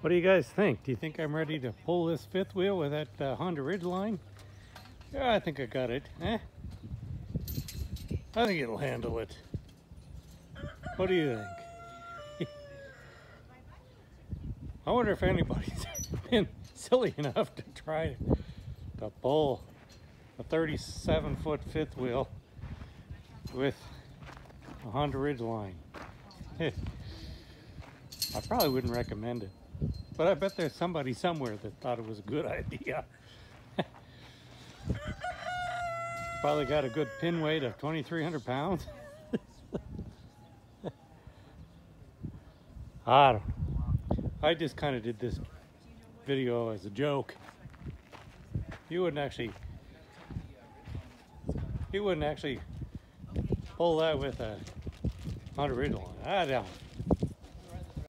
What do you guys think? Do you think I'm ready to pull this fifth wheel with that Honda Ridgeline? Yeah, I think I got it. Eh? I think it'll handle it. What do you think? I wonder if anybody's been silly enough to try to pull a 37-foot fifth wheel with a Honda Ridgeline. I probably wouldn't recommend it, but I bet there's somebody somewhere that thought it was a good idea. Probably got a good pin weight of 2,300 pounds. I don't know. I just kind of did this video as a joke. You wouldn't actually pull that with a Honda Ridgeline. I don't.